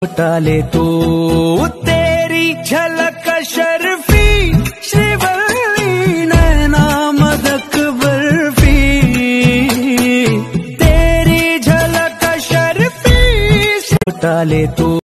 टाले तो तेरी झलक शर्फी श्रीवल्ली नैना मदक बर्फी, तेरी झलक शर्फी टाले तो